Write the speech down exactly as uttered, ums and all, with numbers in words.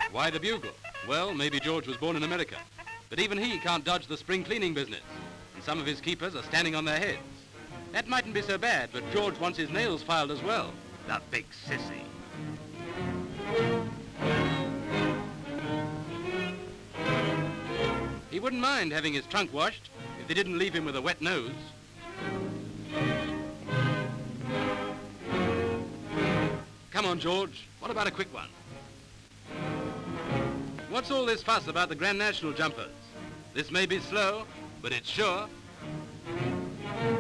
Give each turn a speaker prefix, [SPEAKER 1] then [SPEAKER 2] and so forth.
[SPEAKER 1] Why the bugle? Well, maybe George was born in America. But even he can't dodge the spring cleaning business. And some of his keepers are standing on their heads. That mightn't be so bad, but George wants his nails filed as well. The big sissy. He wouldn't mind having his trunk washed if they didn't leave him with a wet nose. Come on, George. What about a quick one? What's all this fuss about the Grand National jumpers? This may be slow, but it's sure.